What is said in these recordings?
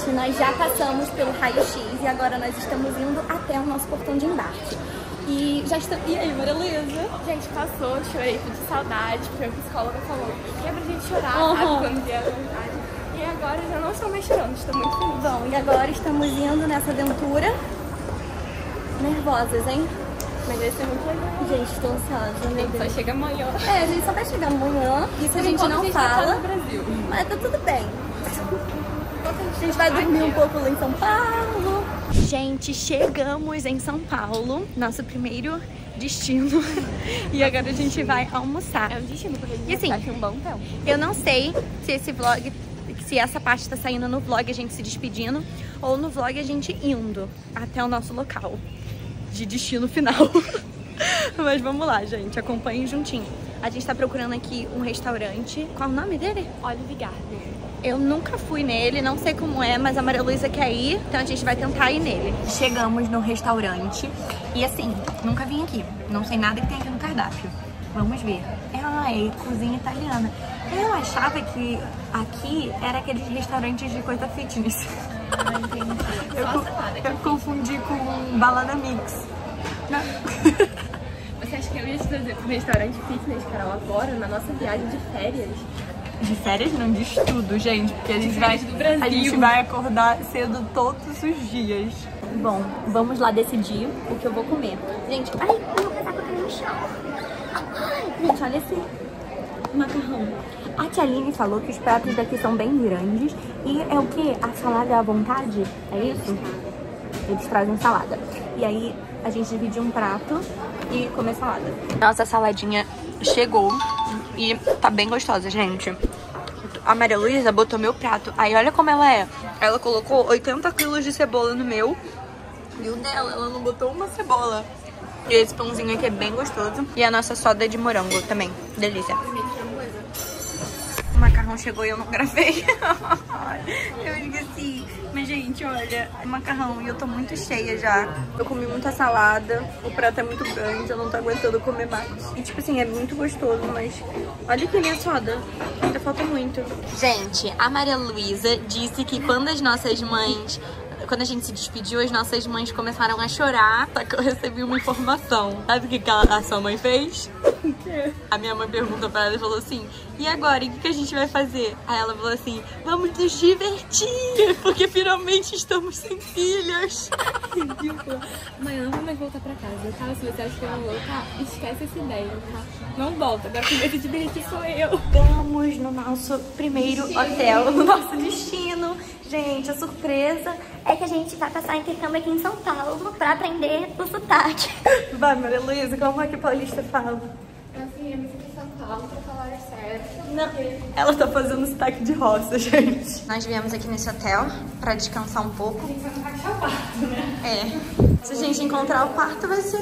Gente, nós já passamos pelo raio-x e agora nós estamos indo até o nosso portão de embarque. E já está... E aí, Maria Luísa? Gente, passou, chorei de saudade, porque a psicóloga falou que é pra gente chorar, sabe, quando vier a vontade. E agora eu já não estou mais chorando, estou muito feliz. Bom, e agora estamos indo nessa aventura. Nervosas, hein? Mas vai ser muito legal. Gente, estou ansiosa, meu Deus. Só chega amanhã. É, a gente só vai chegar amanhã. Isso a gente não fala. No Brasil. Mas tá tudo bem. A gente vai dormir um pouco lá em São Paulo. Gente, chegamos em São Paulo. Nosso primeiro destino. E agora a gente vai almoçar. É um destino, porque a gente E assim, vai ficar um bom tempo. eu não sei se esse vlog, se essa parte tá saindo no vlog a gente se despedindo ou no vlog a gente indo até o nosso local de destino final. Mas vamos lá, gente, acompanhem juntinho. A gente tá procurando aqui um restaurante. Qual é o nome dele? Olive Garden. Eu nunca fui nele, não sei como é, mas a Maria Luísa quer ir, então a gente vai tentar ir nele. Chegamos no restaurante e assim, nunca vim aqui, não sei nada que tem aqui no cardápio. Vamos ver. É cozinha italiana. Eu achava que aqui era aqueles restaurantes de coisa fitness. Ah, entendi. Eu confundi com Balada Mix. Você acha que eu ia te trazer pro restaurante fitness, Carol, agora, na nossa viagem de férias? De férias não, de estudo, gente, porque a gente Brasil. vai acordar cedo todos os dias. Bom, vamos lá decidir o que eu vou comer. Gente, ai, meu casaco caiu no chão. Gente, olha esse macarrão. A tia Aline falou que os pratos daqui são bem grandes. E é o que? A salada à vontade? É isso? Eles trazem salada. E aí a gente divide um prato e come salada. Nossa saladinha chegou e tá bem gostosa, gente. A Maria Luísa botou meu prato. Aí olha como ela é. Ela colocou 80 quilos de cebola no meu. E o dela, ela não botou uma cebola. E esse pãozinho aqui é bem gostoso. E a nossa soda de morango também. Delícia. O macarrão chegou e eu não gravei. Eu esqueci. Mas, gente, olha, é macarrão e eu tô muito cheia já. Eu comi muita salada, o prato é muito grande, eu não tô aguentando comer mais. E, tipo assim, é muito gostoso, mas olha aqui a minha soda. Ainda falta muito. Gente, a Maria Luísa disse que quando as nossas mães... Quando a gente se despediu, as nossas mães começaram a chorar. Só que eu recebi uma informação. Sabe o que a sua mãe fez? O quê? A minha mãe perguntou pra ela e falou assim: e agora, o que a gente vai fazer? Aí ela falou assim: vamos nos divertir, porque finalmente estamos sem filhas. Ridícula. Amanhã não vou mais voltar pra casa, tá? Se você acha que eu vou voltar, esquece essa ideia, tá? Não volta, agora quem vai se divertir sou eu. Vamos no nosso primeiro hotel, no nosso destino. Gente, a surpresa é que a gente vai passar intercâmbio aqui em São Paulo pra aprender o sotaque. Vai, Maria Luísa, como é que paulista fala? Assim, eu me sinto em São Paulo pra falar certo. Não, ela tá fazendo sotaque de roça, gente. Nós viemos aqui nesse hotel pra descansar um pouco. A gente vai tentar achar o quarto, né? É. Se a gente encontrar o quarto, vai ser...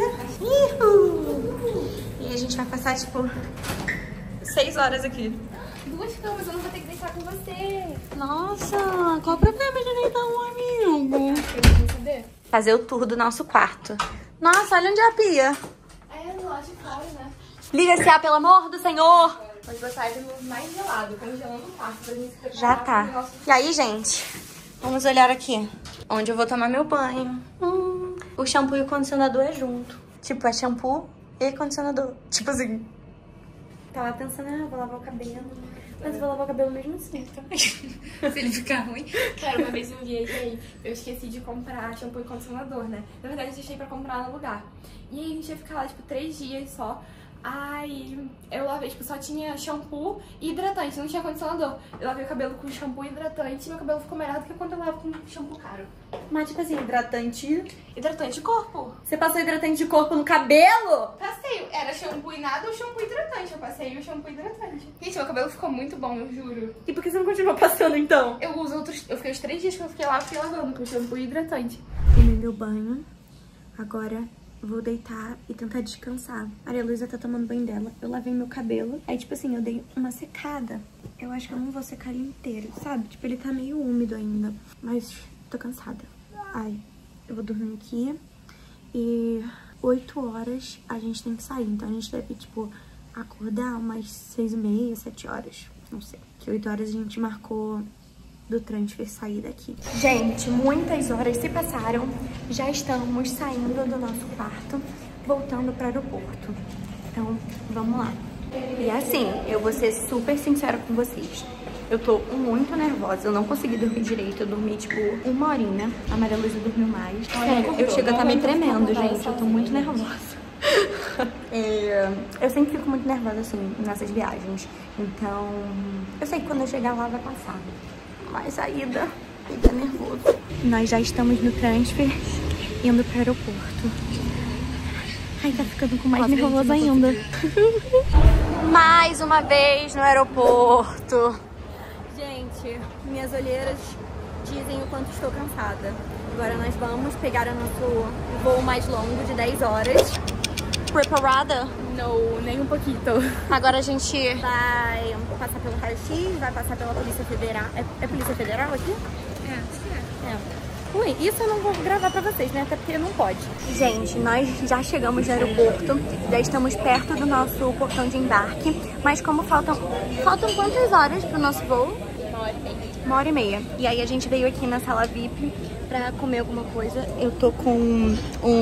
E a gente vai passar, tipo, 6 horas aqui. 2 camas, eu não vou ter que deitar com você. Nossa, qual o problema de deitar um amigo? Eu vou saber. Fazer o tour do nosso quarto. Nossa, olha onde é a pia. É, do lado de fora, né? Liga-se, pelo amor do Senhor. Vamos botar ele no mais gelado, congelando o quarto pra gente preparar. Já pro tá. nosso... E aí, gente, vamos olhar aqui. Onde eu vou tomar meu banho. O shampoo e o condicionador é junto. Tipo, é shampoo e condicionador. Tipo assim. Tava pensando, vou lavar o cabelo. Mas eu vou lavar o cabelo mesmo assim, tá? Se ele ficar ruim. Cara, uma vez eu viajei, eu esqueci de comprar shampoo e condicionador, né? Na verdade, eu deixei pra comprar no lugar. E aí a gente ia ficar lá, tipo, 3 dias só. Aí eu lavei, tipo, só tinha shampoo e hidratante, não tinha condicionador. Eu lavei o cabelo com shampoo e hidratante e meu cabelo ficou melhor do que quando eu lavo com shampoo caro. Mas, tipo assim, hidratante... Hidratante de corpo. Você passou hidratante de corpo no cabelo? Passei, era shampoo e nada ou shampoo e hidratante. Eu passei o shampoo e hidratante. Gente, meu cabelo ficou muito bom, eu juro. E por que você não continuou passando, então? Eu fiquei os 3 dias que eu fiquei lá, fui lavando com shampoo e hidratante. Tomei meu banho, agora vou deitar e tentar descansar. A Maria Luísa tá tomando banho dela, eu lavei meu cabelo, aí tipo assim, eu dei uma secada. Eu acho que eu não vou secar ele inteiro, sabe? Tipo, ele tá meio úmido ainda, mas tô cansada. Ai, eu vou dormir aqui e 8 horas a gente tem que sair, então a gente deve, tipo, acordar umas 6h30, 7 horas, não sei. Que 8 horas a gente marcou do transfer sair daqui. Gente, muitas horas se passaram. Já estamos saindo do nosso quarto, voltando para o aeroporto. Então, vamos lá. E assim, eu vou ser super sincera com vocês. Eu tô muito nervosa, eu não consegui dormir direito. Eu dormi, tipo, 1 horinha. A Maria Luísa dormiu mais. Sério, eu chego a estar me tremendo, gente. Eu tô muito nervosa. Eu sempre fico muito nervosa, assim, nessas viagens. Então, eu sei que quando eu chegar lá vai passar. Mas a ida fica nervoso. Nós já estamos no transfer, indo pro aeroporto. Ai, tá ficando com mais nervoso ainda. Mais uma vez no aeroporto. Gente, minhas olheiras dizem o quanto estou cansada. Agora nós vamos pegar o nosso voo mais longo de 10 horas. Preparada? Não, nem um pouquinho. Agora a gente vai passar pelo raio-x, vai passar pela Polícia Federal. É Polícia Federal aqui? É. Ui, isso eu não vou gravar pra vocês, né? Até porque não pode. Gente, nós já chegamos no aeroporto, já estamos perto do nosso portão de embarque. Mas como faltam quantas horas pro nosso voo? 1h30. E aí a gente veio aqui na sala VIP pra comer alguma coisa. Eu tô com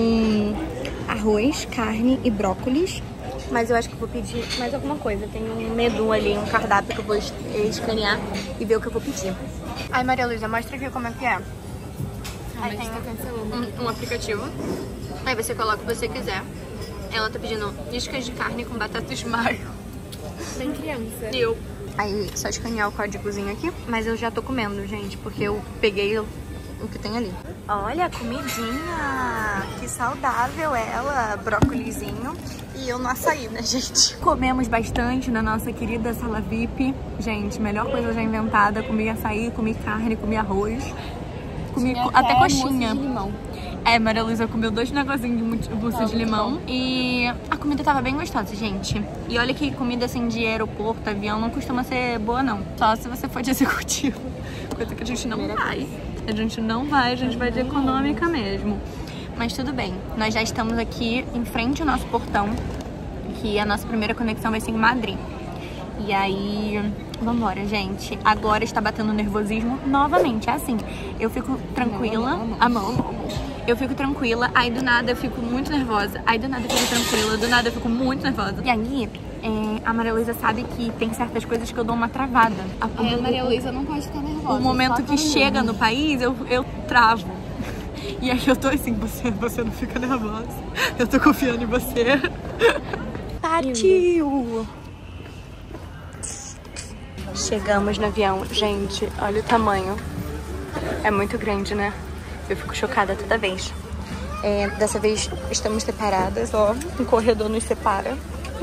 arroz, carne e brócolis. Mas eu acho que eu vou pedir mais alguma coisa. Tem um menu ali, um cardápio que eu vou escanear e ver o que eu vou pedir. Ai, Maria Luísa, mostra aqui como é que é. Aí tem um aplicativo. Aí você coloca o que você quiser. Ela tá pedindo iscas de carne com batatas maio. Bem criança. Eu. Aí só escanear o códigozinho aqui. Mas eu já tô comendo, gente, porque eu peguei o que tem ali. Olha, comidinha! Que saudável ela, brócolizinho. E eu no açaí, né, gente? Comemos bastante na nossa querida sala VIP. Gente, melhor coisa já inventada. Comi açaí, comi carne, comi arroz. Comi até coxinha. De limão. Maria Luísa comeu 2 negocinhos de mousse de limão. E a comida tava bem gostosa, gente. E olha que comida assim de aeroporto, avião, não costuma ser boa, não. Só se você for de executivo. Coisa que a gente não vai. A gente vai de econômica mesmo. Mas tudo bem. Nós já estamos aqui em frente ao nosso portão. Que a nossa primeira conexão vai ser em Madrid. E aí... Vambora, gente. Agora está batendo nervosismo novamente. É assim, eu fico tranquila. A mão. Eu fico tranquila, aí do nada eu fico muito nervosa. Aí do nada eu fico tranquila, do nada eu fico muito nervosa. E aí, a Maria Luísa sabe que tem certas coisas que eu dou uma travada. A Maria Luísa não pode ficar nervosa. O momento que chega no país, eu travo. E aí eu tô assim, você não fica nervosa. Eu tô confiando em você. Partiu! Chegamos no avião. Gente, olha o tamanho. É muito grande, né? Eu fico chocada toda vez. Dessa vez estamos separadas, ó. Um corredor nos separa.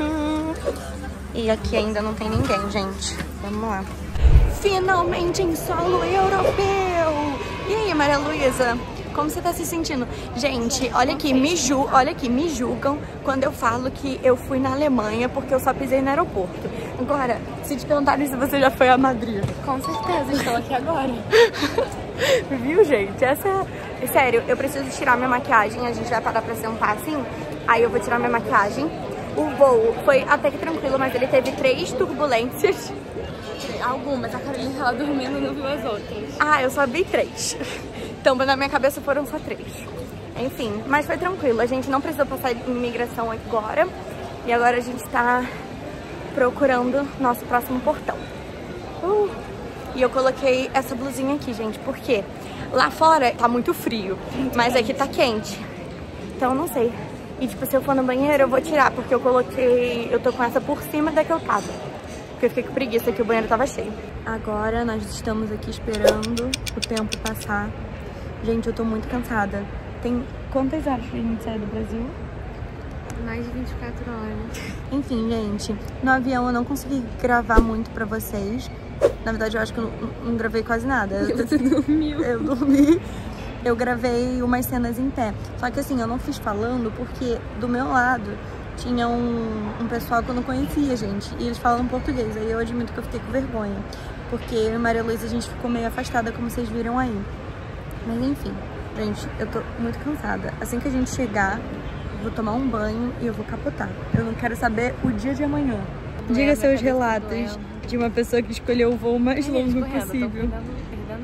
E aqui ainda não tem ninguém, gente. Vamos lá. Finalmente em solo europeu! E aí, Maria Luísa? Como você tá se sentindo? Gente, olha aqui, me julgam quando eu falo que eu fui na Alemanha porque eu só pisei no aeroporto. Agora, se te perguntarem se você já foi a Madrid. Com certeza, estou aqui agora. Viu, gente? Sério, eu preciso tirar minha maquiagem, a gente vai parar pra sentar assim, aí eu vou tirar minha maquiagem. O voo foi até que tranquilo, mas ele teve 3 turbulências. Algumas, a Carolina tava dormindo e não viu as outras. Ah, eu só vi 3. Então, na minha cabeça foram só 3. Enfim, mas foi tranquilo. A gente não precisou passar de imigração agora. E agora a gente tá procurando nosso próximo portão. E eu coloquei essa blusinha aqui, gente, porque lá fora tá muito frio, mas aqui tá quente. Então, não sei. E, tipo, se eu for no banheiro, eu vou tirar, porque eu tô com essa por cima da que eu tava. Porque eu fiquei com preguiça, que o banheiro tava cheio. Agora nós estamos aqui esperando o tempo passar. Gente, eu tô muito cansada. Tem quantas horas que a gente sai do Brasil? Mais de 24 horas. Enfim, gente, no avião eu não consegui gravar muito pra vocês. Na verdade, eu acho que eu não gravei quase nada. Você dormiu. Eu dormi. Eu gravei umas cenas em pé. Só que assim, eu não fiz falando porque do meu lado tinha um pessoal que eu não conhecia, gente. E eles falam português. Aí eu admito que eu fiquei com vergonha. Porque eu e Maria Luísa, a gente ficou meio afastada, como vocês viram aí. Mas enfim, gente, eu tô muito cansada. Assim que a gente chegar, eu vou tomar um banho e eu vou capotar. Eu não quero saber o dia de amanhã. Diga seus relatos de uma pessoa que escolheu o voo mais longo possível. Perdendo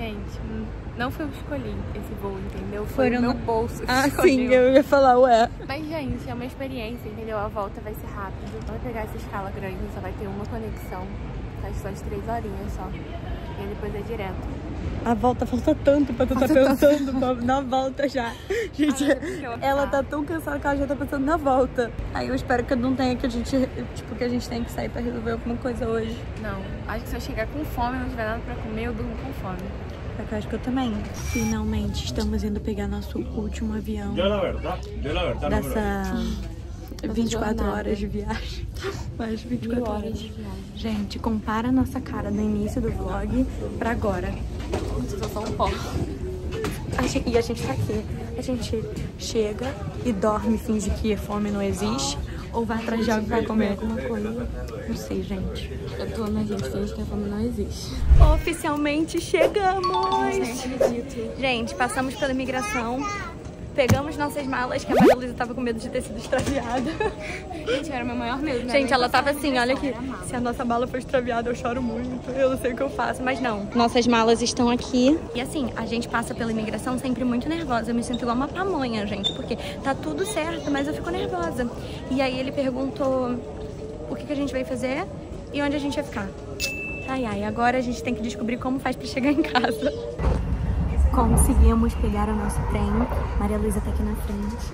Gente, não foi eu que escolhi esse voo, entendeu? Foi o no meu bolso que Ah, escolheu. sim, eu ia falar, ué. Mas, gente, é uma experiência, entendeu? A volta vai ser rápida. Vai pegar essa escala grande, só vai ter uma conexão. Faz só de 3 horinhas só. E aí depois é direto. A volta falta tanto pra tu tá pensando na volta já. Gente, ela tá tão cansada que ela já tá pensando na volta. Aí eu espero que não tenha que a gente, tipo, que a gente tenha que sair pra resolver alguma coisa hoje. Não, acho que se eu chegar com fome e não tiver nada pra comer, eu durmo com fome. Eu acho que eu também. Finalmente estamos indo pegar nosso último avião dessa 24 horas de viagem. Mais 24 horas de viagem. Gente, compara a nossa cara no início do vlog pra agora. Eu sou um pó. E a gente tá aqui. A gente chega e dorme, finge que fome não existe. Ou vai atrás de algo pra comer alguma coisa. Não sei, gente. Eu tô na gente, finge que a fome não existe. Oficialmente chegamos! Não acredito. Gente, passamos pela imigração. Pegamos nossas malas, que a Maria Luísa tava com medo de ter sido extraviada. Gente, era o meu maior medo, né? Gente, ela tava assim, olha aqui. Se a nossa mala for extraviada, eu choro muito. Eu não sei o que eu faço, mas não. Nossas malas estão aqui. E assim, a gente passa pela imigração sempre muito nervosa. Eu me sinto igual uma pamonha, gente, porque tá tudo certo, mas eu fico nervosa. E aí ele perguntou o que a gente vai fazer e onde a gente vai ficar. Ai, agora a gente tem que descobrir como faz pra chegar em casa. Conseguimos pegar o nosso trem. Maria Luísa tá aqui na frente.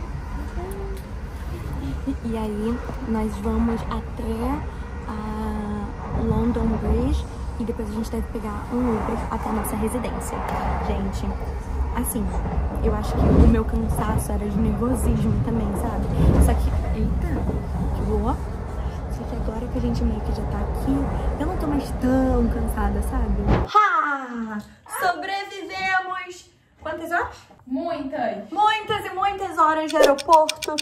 E aí nós vamos até a London Bridge e depois a gente deve pegar um Uber até a nossa residência. Gente, assim, eu acho que o meu cansaço era de nervosismo também, sabe? Só que, eita, que boa. Só que agora que a gente meio que já tá aqui, eu não tô mais tão cansada, sabe? Ha! Sobrevivemos! Quantas horas? Muitas! Muitas e muitas horas de aeroporto,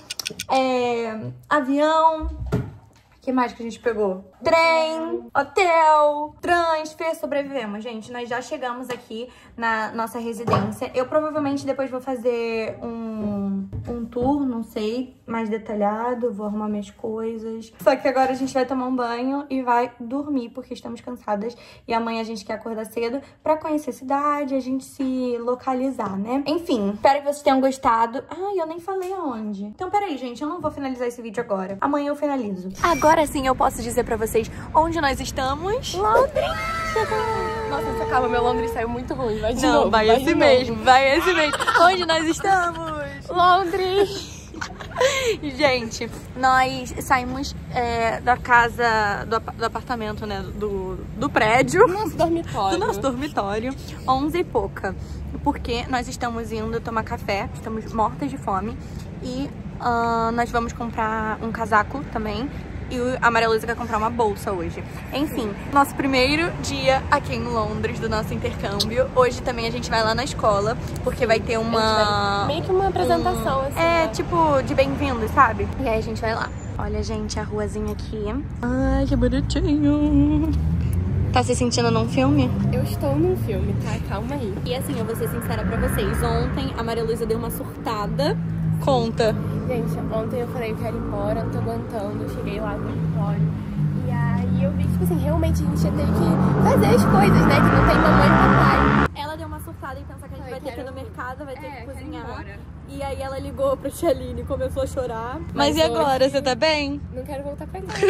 avião, o que mais que a gente pegou? Trem, hotel, transfer, sobrevivemos, gente. Nós já chegamos aqui na nossa residência. Eu provavelmente depois vou fazer um tour, não sei, mais detalhado. Vou arrumar minhas coisas. Só que agora a gente vai tomar um banho e vai dormir, porque estamos cansadas. E amanhã a gente quer acordar cedo pra conhecer a cidade, a gente se localizar, né? Enfim, espero que vocês tenham gostado. Eu nem falei aonde. Então, peraí, gente, eu não vou finalizar esse vídeo agora. Amanhã eu finalizo. Agora sim eu posso dizer pra vocês onde nós estamos. Londres! Nossa, essa calma, meu Londres saiu muito ruim. Vai de Não, novo, vai esse mesmo, vai esse mesmo. Onde nós estamos? Londres! Gente, nós saímos da casa, do apartamento, né, do prédio. Do nosso dormitório. Do nosso dormitório, 11 e pouca. Porque nós estamos indo tomar café, estamos mortas de fome. E nós vamos comprar um casaco também. E a Maria Luísa quer comprar uma bolsa hoje. Enfim, nosso primeiro dia aqui em Londres do nosso intercâmbio. Hoje também a gente vai lá na escola, porque vai ter uma... Meio que uma apresentação, assim. né? Tipo, de bem-vindo, sabe? E aí a gente vai lá. Olha, gente, a ruazinha aqui. Ai, que bonitinho. Tá se sentindo num filme? Eu estou num filme, tá? Calma aí. E assim, eu vou ser sincera pra vocês. Ontem a Maria Luísa deu uma surtada. Conta. Gente, ontem eu falei, eu quero ir embora, não tô aguentando. Eu cheguei lá no dormitório. E aí eu vi que, tipo assim, realmente a gente ia ter que fazer as coisas, né? Que não tem mamãe e papai. Ela deu uma surtada e pensar que a gente vai ter que ir no mercado, vai ter que cozinhar. Embora. E aí ela ligou pra tia Aline e começou a chorar. Mas e agora? hoje... Você tá bem? Não quero voltar pra casa.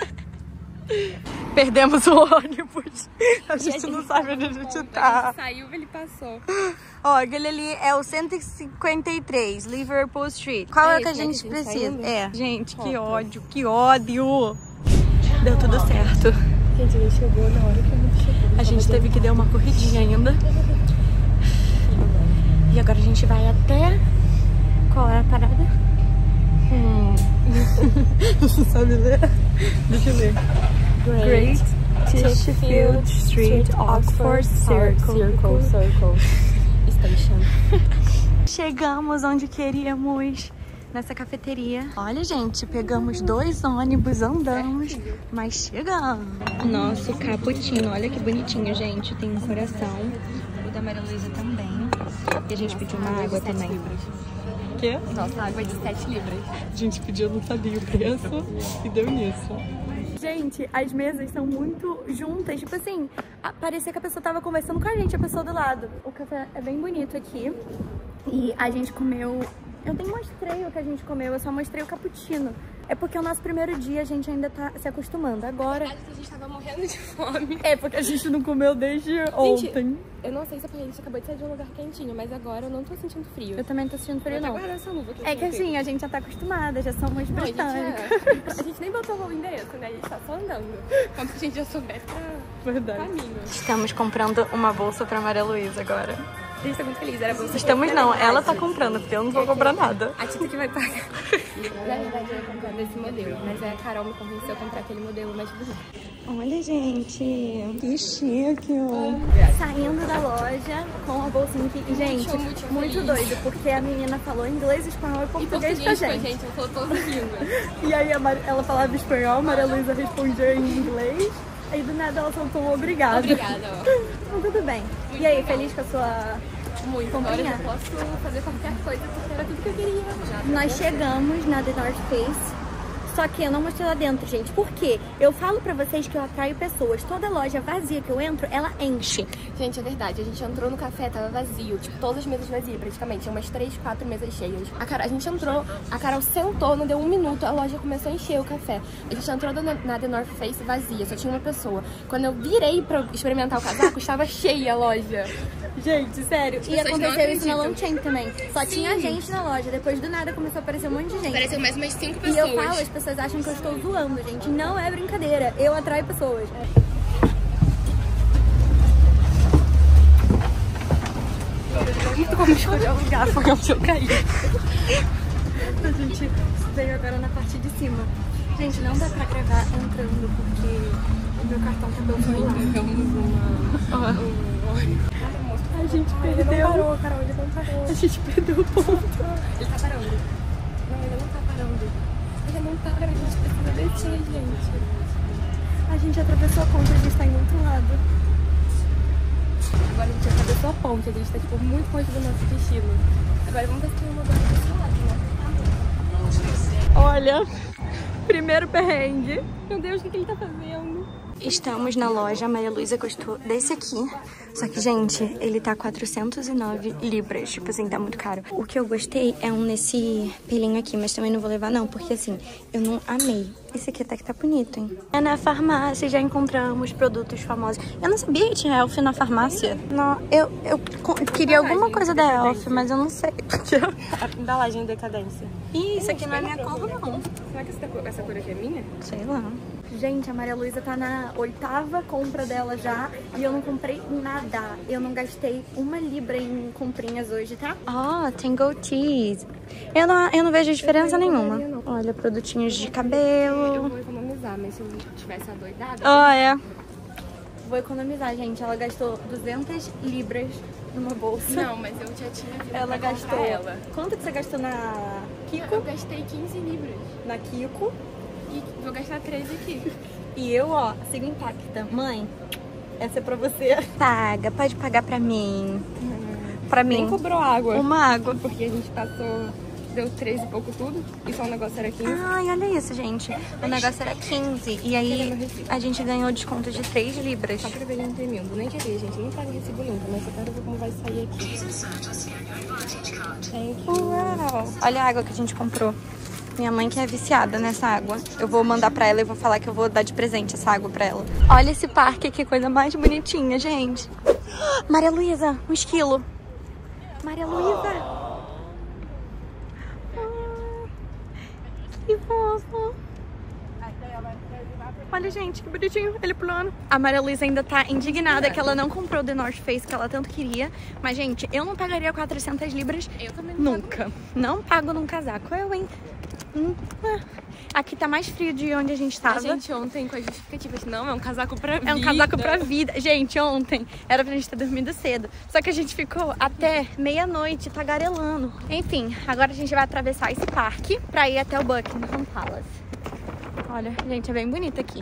Perdemos o ônibus. A gente não sabe onde a gente tá. Saiu, ele passou. Ó, aquele ali é o 153, Liverpool Street. Qual é que a gente precisa? Gente, que ódio, que ódio. Deu tudo certo. Gente, a gente chegou na hora que a gente chegou. A gente teve que dar uma corridinha ainda. E agora a gente vai até... Qual é a parada? Você sabe ler? Deixa eu ler. Great Tishfield Street, Oxford Circle Station. Chegamos onde queríamos, nessa cafeteria. Olha, gente, pegamos 2 ônibus, andamos, mas chegamos. Nosso cappuccino, olha que bonitinho, gente. Tem um coração. O da Maria Luísa também. E a gente pediu uma água também. Quê? Nossa, água é de 7 libras. A gente pediu, não sabia o preço e deu nisso. Gente, as mesas são muito juntas. Tipo assim, parecia que a pessoa tava conversando com a gente, a pessoa do lado. O café é bem bonito aqui. E a gente comeu... Eu nem mostrei o que a gente comeu, eu só mostrei o cappuccino. É porque o nosso primeiro dia a gente ainda tá se acostumando. Agora... Na verdade, a gente tava morrendo de fome. É porque a gente não comeu desde ontem. Eu não sei se é porque a gente acabou de sair de um lugar quentinho, mas agora eu não tô sentindo frio. Eu também não tô sentindo frio, não. Agora essa luva aqui. É que assim, a gente já tá acostumada, já somos britânicas. A gente nem botou o endereço, né? A gente tá só andando. Como se a gente já soubesse Verdade. caminho. Estamos comprando uma bolsa pra Maria Luísa agora. A gente tá muito feliz, era bolsa. Estamos não, ela tá comprando, porque eu não vou comprar nada. A Tita que vai pagar. Na verdade, eu ia comprar desse modelo, mas a Carol me convenceu a comprar aquele modelo mais bonito. Olha, gente, que chique, ó. Saindo da loja com a bolsinha aqui. E, gente, muito doido, porque a menina falou inglês, espanhol e português com a gente. Eu falo todas as línguas. E aí ela falava espanhol, Maria Luísa respondia em inglês. Aí do nada ela soltou um obrigada. Obrigada, ó. Então, tudo bem. Muito e aí, legal. feliz com a sua Muito. comprinha? Agora eu já posso fazer qualquer coisa, porque era tudo que eu queria. Já. Nós chegamos na The North Face, só que eu não mostrei lá dentro, gente. Por quê? Eu falo pra vocês que eu atraio pessoas. Toda loja vazia que eu entro, ela enche. Gente, é verdade. A gente entrou no café, tava vazio. Tipo, todas as mesas vazias, praticamente. Tinha umas 3, 4 mesas cheias. A gente entrou, a Carol sentou, não deu um minuto, a loja começou a encher o café. A gente entrou na The North Face vazia, só tinha uma pessoa. Quando eu virei pra experimentar o casaco, estava cheia a loja. Gente, sério. E pessoas não aconteceu isso na acreditam. Longchain também. Só Sim. tinha gente na loja. Depois do nada começou a aparecer um monte de gente. Pareceu mais umas 5 E pessoas. eu falo, as pessoas acham que eu estou zoando, gente. Não é brincadeira. Eu atraio pessoas. Muito como escolher o lugar, foi onde eu caí. A gente veio agora na parte de cima. Gente, não dá pra gravar entrando porque o meu cartão tá pelo celular. A gente perdeu. Ele não parou, Carol, ele não parou. A gente perdeu o ponto. Ele tá parando. Não, ele não tá parando. Ele não para, a gente precisa descer, gente. A gente atravessou a ponte, a gente tá em outro lado. Agora a gente atravessou a ponte, a gente tá tipo muito longe do nosso destino. Agora vamos ver se tem uma boa desse lado, né? Olha, primeiro perrengue. Meu Deus, o que ele tá fazendo? Estamos na loja, a Maria Luísa gostou desse aqui. Só que, gente, ele tá 409 libras. Tipo assim, tá muito caro. O que eu gostei é um nesse pelinho aqui, mas também não vou levar não, porque assim, eu não amei. Esse aqui até que tá bonito, hein? É na farmácia, já encontramos produtos famosos. Eu não sabia que tinha Elf na farmácia. Não, eu queria alguma coisa da Elf, mas eu não sei. A embalagem decadência. Ih, isso aqui não é minha cor, não. Será que essa cor aqui é minha? Sei lá. Gente, a Maria Luísa tá na 8ª compra dela já e eu não comprei nada. Eu não gastei 1 libra em comprinhas hoje, tá? Ó, tem gold teas. Eu não vejo diferença nenhuma. Olha, produtinhos de cabelo. Eu vou economizar, mas se eu tivesse adoidada... Ó, é. Vou economizar, gente. Ela gastou 200 libras numa bolsa. Não, mas eu já tinha visto Ela pra gastou... comprar ela. Quanto que você gastou na Kiko? Eu gastei 15 libras. Na Kiko. E vou gastar 13 aqui. E eu, ó, sigo intacta. Mãe, essa é pra você. Paga, pode pagar pra mim. Pra mim. Nem cobrou água. Uma água. Porque a gente passou... Deu 13 e pouco tudo. E só o negócio era 15. Ai, olha isso, gente. O negócio era 15. E aí a gente ganhou desconto de 3 libras. Só pra ver ele imprimindo. Nem queria, gente. Nem paga recibo limpo. Mas eu quero ver como vai sair aqui. Uau! Olha a água que a gente comprou. Minha mãe que é viciada nessa água. Eu vou mandar pra ela e vou falar que eu vou dar de presente essa água pra ela. Olha esse parque, que coisa mais bonitinha, gente. Maria Luísa, um esquilo. Maria Luísa. Que fofo. Olha, gente, que bonitinho ele pulando. A Maria Luísa ainda tá indignada que ela não comprou The North Face, que ela tanto queria. Mas, gente, eu não pagaria 400 libras Eu também não nunca. Não pago num casaco. Eu, hein? Aqui tá mais frio de onde a gente tava. A gente ontem com as justificativas, não, é um casaco pra vida. É um casaco pra vida. Gente, ontem era pra gente ter dormido cedo. Só que a gente ficou até meia-noite tagarelando. Enfim, agora a gente vai atravessar esse parque pra ir até o Buckingham Palace. Olha, gente, é bem bonito aqui.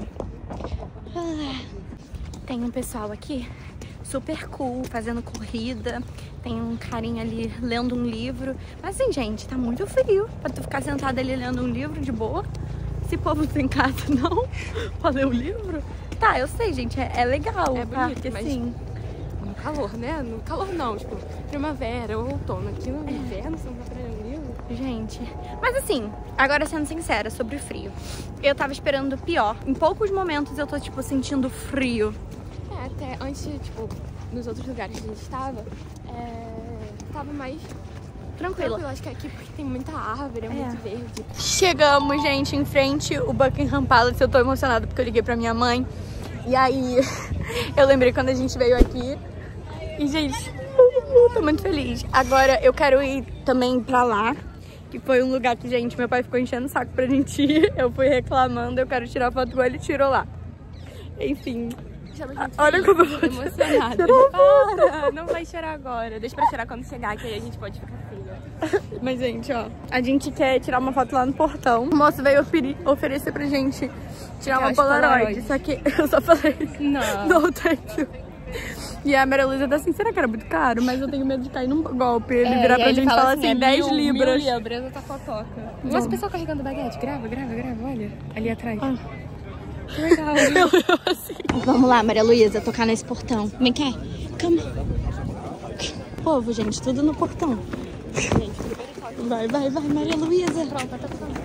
Tem um pessoal aqui super cool, fazendo corrida. Tem um carinha ali lendo um livro. Mas assim, gente, tá muito frio pra tu ficar sentado ali lendo um livro de boa. Esse povo não tem casa, não, pra ler o livro. Tá, eu sei, gente, é legal. É bonito, mas sim. No calor, né? No calor não, tipo, primavera ou outono. Aqui no inverno, você não tá aprendendo. Gente, mas assim, agora sendo sincera sobre o frio, eu tava esperando o pior. Em poucos momentos eu tô, tipo, sentindo frio. Até antes, tipo, nos outros lugares que a gente estava, tava mais tranquilo. Acho que aqui porque tem muita árvore, é muito verde. Chegamos, gente, em frente ao Buckingham Palace. Eu tô emocionada porque eu liguei pra minha mãe. E aí, eu lembrei quando a gente veio aqui. E, gente, tô muito feliz. Agora eu quero ir também pra lá, que foi um lugar que, gente, meu pai ficou enchendo o saco pra gente ir. Eu fui reclamando, eu quero tirar foto com ele e tirou lá. Enfim. Olha como eu vou emocionada. Para, não vai chorar agora. Deixa pra chorar quando chegar, que aí a gente pode ficar feia. Mas, gente, ó, a gente quer tirar uma foto lá no portão. O moço veio oferecer pra gente tirar uma Polaroid. Só que eu só falei, não, thank you. E a Maria Luísa tá assim, será que era muito caro? Mas eu tenho medo de cair num golpe. Ele virar pra gente e falar assim, 10 libras. 1000 libras, tá fotoca. Nossa, o pessoal carregando baguete. Grava, olha. Ali atrás. Que legal. Assim. Vamos lá, Maria Luísa, tocar nesse portão. Vem cá. Calma. Povo, gente, tudo no portão. Vai, Maria Luísa. Pronto, tá tocando.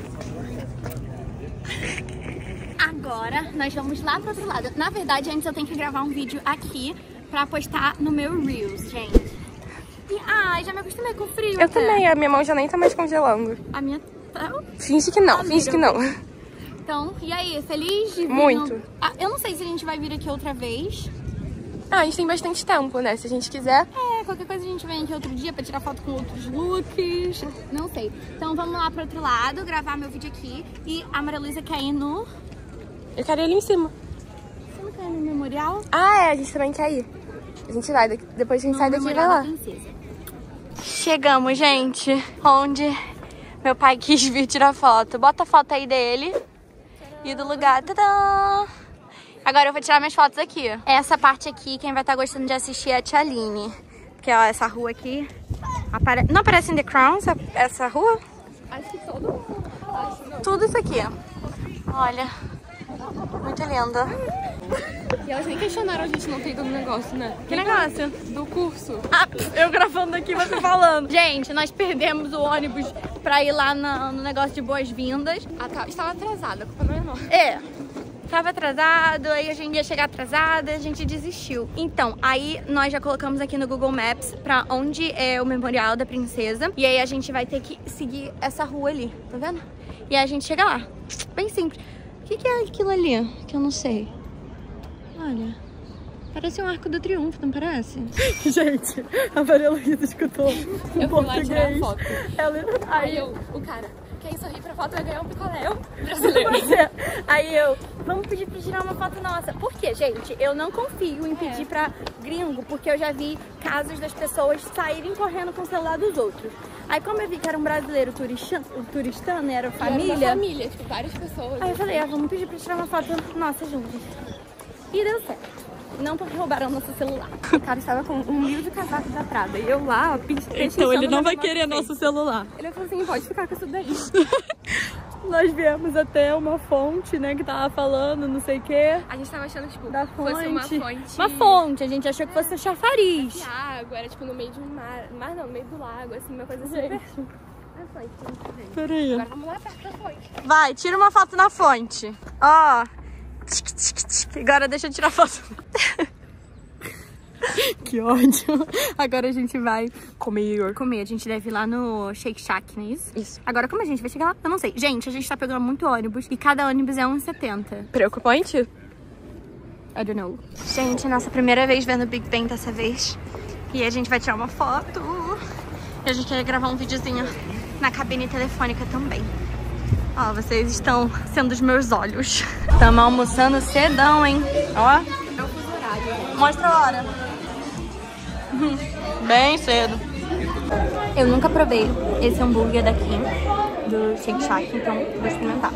Agora nós vamos lá pro outro lado. Na verdade, antes eu tenho que gravar um vídeo aqui pra postar no meu Reels, gente. E, já me acostumei com o frio. Eu também, a minha mão já nem tá mais congelando. A minha... Finge que não, finge que não. Então, e aí, feliz de vir? Muito. Eu não sei se a gente vai vir aqui outra vez. A gente tem bastante tempo, né? Se a gente quiser. Qualquer coisa a gente vem aqui outro dia pra tirar foto com outros looks. Não sei. Então vamos lá pro outro lado, gravar meu vídeo aqui. E a Maria Luísa quer ir no... Eu quero ir ali em cima. Você não quer ir no memorial? A gente também quer ir. A gente vai, depois a gente sai daqui e vai lá. Chegamos, gente, onde meu pai quis vir tirar foto. Bota a foto aí dele e do lugar. Tadã! Agora eu vou tirar minhas fotos aqui. Essa parte aqui, quem vai estar gostando de assistir é a Tia Aline. Porque, ó, essa rua aqui... Não aparece em The Crown, essa rua? Acho que todo mundo. Tudo isso aqui. Olha, muito linda. E elas nem questionaram a gente não ter ido no negócio, né? Que negócio? Do curso. Eu gravando aqui, você falando. Gente, nós perdemos o ônibus pra ir lá no negócio de boas-vindas. Estava atrasada, a culpa não é nossa. Tava atrasado, aí a gente ia chegar atrasada, a gente desistiu. Então, aí nós já colocamos aqui no Google Maps pra onde é o Memorial da Princesa. E aí a gente vai ter que seguir essa rua ali, tá vendo? E aí a gente chega lá. Bem simples. O que é aquilo ali? Que eu não sei. Olha, parece um Arco do Triunfo, não parece? Gente, a Maria Luísa escutou um português. Lá tirar foto. Aí o cara, quem sorrir pra foto vai ganhar um picolé. Brasileiro. Aí vamos pedir pra tirar uma foto nossa. Por quê, gente? Eu não confio em pedir pra gringo, porque eu já vi casos das pessoas saírem correndo com o celular dos outros. Aí como eu vi que era um brasileiro turistano, era família. Era uma família, tipo, várias pessoas. Aí eu falei, vamos pedir pra tirar uma foto nossa juntas. E deu certo. Não porque roubaram nosso celular. O cara estava com um humilde casaco da Prada. E eu lá, então ele não vai querer nosso celular. Ele falou assim, pode ficar com isso daí. Nós viemos até uma fonte, né, que tava falando, não sei o quê. A gente tava achando, tipo, da fonte. Fosse uma fonte. Uma fonte, a gente achou que fosse chafariz. De água, era tipo no meio de um mar. Mar não, no meio do lago, assim, uma coisa super... Peraí. Agora vamos lá perto da fonte. Vai, tira uma foto na fonte. Ó. Agora deixa eu tirar foto. Que ódio. Agora a gente vai comer. A gente deve ir lá no Shake Shack, não é isso? Isso. Agora como a gente vai chegar lá? Eu não sei. Gente, a gente tá pegando muito ônibus e cada ônibus é R$1,70. Preocupante? I don't know. Gente, nossa primeira vez vendo o Big Ben dessa vez. E a gente vai tirar uma foto. E a gente quer gravar um videozinho na cabine telefônica também. Ó, vocês estão sendo os meus olhos. Estamos almoçando cedão, hein? Ó. É o fuso horário. Mostra a hora. Bem cedo. Eu nunca provei esse hambúrguer daqui, do Shake Shack, então vou experimentar.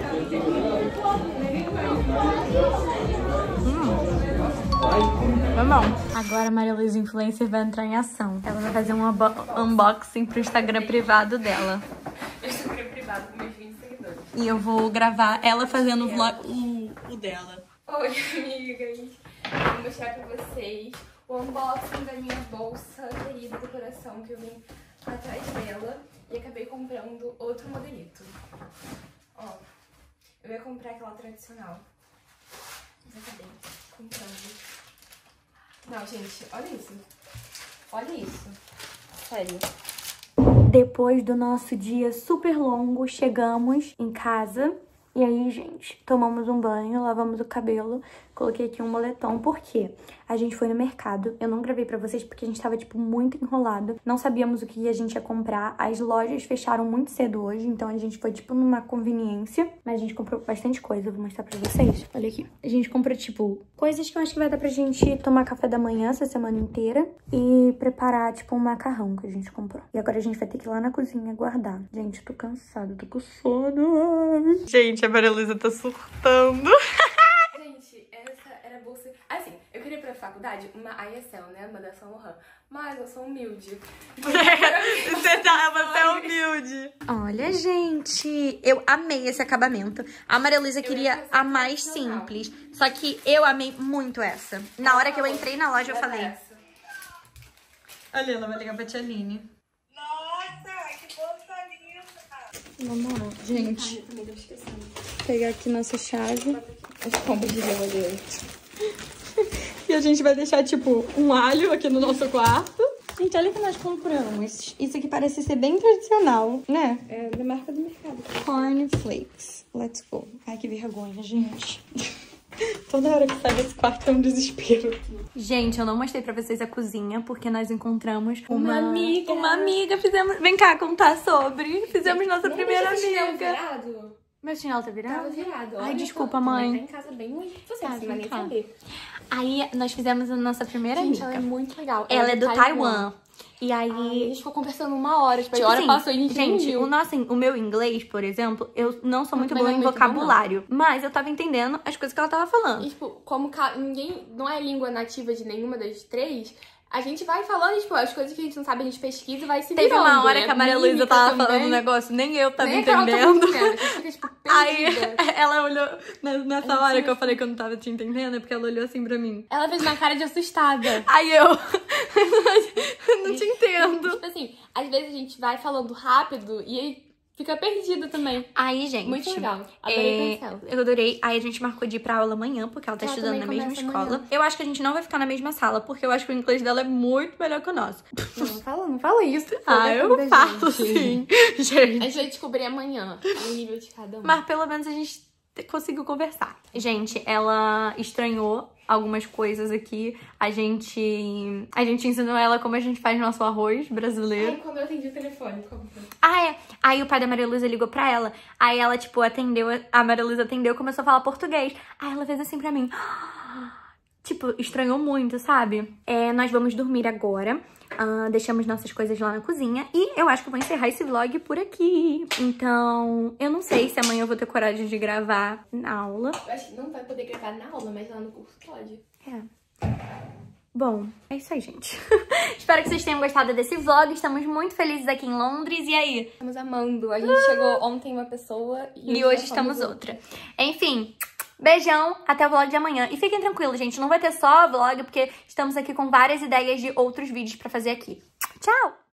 Tá bom. Agora a Maria Luísa Influencer vai entrar em ação. Ela vai fazer um unboxing pro Instagram privado dela. Instagram privado com meus 20 seguidores. E eu vou gravar ela fazendo o vlog o dela. Oi, amigas! Vou mostrar pra vocês o unboxing da minha bolsa querida do coração, que eu vim atrás dela e acabei comprando outro modelito. Ó, eu ia comprar aquela tradicional, mas acabei comprando. Não, gente, olha isso. Olha isso. Sério. Depois do nosso dia super longo, chegamos em casa. E aí, gente, tomamos um banho, lavamos o cabelo, coloquei aqui um moletom, por quê? A gente foi no mercado, eu não gravei pra vocês porque a gente tava, tipo, muito enrolado, não sabíamos o que a gente ia comprar, as lojas fecharam muito cedo hoje, então a gente foi, tipo, numa conveniência, mas a gente comprou bastante coisa, eu vou mostrar pra vocês, olha aqui. A gente comprou, tipo, coisas que eu acho que vai dar pra gente tomar café da manhã essa semana inteira e preparar, tipo, um macarrão que a gente comprou. E agora a gente vai ter que ir lá na cozinha guardar. Gente, tô cansada, tô com sono. Gente, a Maria Luísa tá surtando. Gente, essa era a bolsa... Assim, eu queria ir pra faculdade uma ISL, né? Uma da Saint Laurent. Mas eu sou humilde. Você é humilde. Olha, gente, eu amei esse acabamento. A Maria Luísa queria a mais simples. Só que eu amei muito essa. Na hora que eu entrei na loja, eu falei... Olha, ela vai ligar pra tia Aline. Nossa, que bolsa linda! Vamos lá, gente. Vou pegar aqui nossa chave. As compras de geladeira. E a gente vai deixar, tipo, um alho aqui no nosso quarto. Gente, olha o que nós compramos. Isso aqui parece ser bem tradicional, né? É da marca do mercado. Corn Flakes. Let's go. Ai, que vergonha, gente. Toda hora que sai desse quarto é um desespero. Gente, eu não mostrei pra vocês a cozinha, porque nós encontramos uma amiga. Uma amiga, fizemos... Vem cá contar sobre. Fizemos nossa primeira amiga. Meu chinelo tá virado? Tava virado. Ai, desculpa, mãe. Tá em casa bem muito. Você Tá, não vai nem tá. saber. Aí, nós fizemos a nossa primeira Gente, amiga. ela é muito legal. Ela é do Taiwan. E aí... Ai, a gente ficou conversando 1 hora. Tipo, a hora assim, passou e a gente gente, viu. o meu inglês, por exemplo, eu não sou muito Também boa não é em muito vocabulário. Mas eu tava entendendo as coisas que ela tava falando. E, tipo, como ninguém não é língua nativa de nenhuma das três, a gente vai falando, tipo, as coisas que a gente não sabe, a gente pesquisa e vai se virando. Teve uma hora né? que a Maria Luísa Mímica tava também. falando um negócio, nem eu tava Nem aquela entendendo. tava entendendo. A gente fica, tipo, Aí perdida. ela olhou, nessa hora que eu falei que eu não tava te entendendo, é porque ela olhou assim pra mim. Ela fez uma cara de assustada. Aí eu não te entendo. Tipo assim, às vezes a gente vai falando rápido e aí fica perdida também. Aí, gente... Muito legal. Adorei conhecer ela. Eu adorei. Aí a gente marcou de ir pra aula amanhã, porque ela tá Ela estudando na também mesma começa escola. amanhã. Eu acho que a gente não vai ficar na mesma sala, porque eu acho que o inglês dela é muito melhor que o nosso. Não fala isso. Ah, eu falo sim, A gente. gente vai descobrir amanhã o nível de cada um. Mas pelo menos a gente conseguiu conversar. Gente, ela estranhou algumas coisas aqui. A gente ensinou ela como a gente faz nosso arroz brasileiro. Ai, quando eu atendi o telefone, como foi? Ah, é. Aí o pai da Maria Luísa ligou pra ela. Aí ela, tipo, atendeu. A Maria Luísa atendeu e começou a falar português. Aí ela fez assim pra mim. Tipo, estranhou muito, sabe? Nós vamos dormir agora. Deixamos nossas coisas lá na cozinha. E eu acho que eu vou encerrar esse vlog por aqui. Então, eu não sei se amanhã eu vou ter coragem de gravar na aula. Eu acho que não vai poder gravar na aula, mas lá no curso pode. Bom, é isso aí, gente. Espero que vocês tenham gostado desse vlog. Estamos muito felizes aqui em Londres. E aí? Estamos amando. A gente chegou ontem uma pessoa E hoje estamos outra. Enfim, beijão, até o vlog de amanhã. E fiquem tranquilos, gente, não vai ter só vlog, porque estamos aqui com várias ideias de outros vídeos pra fazer aqui. Tchau!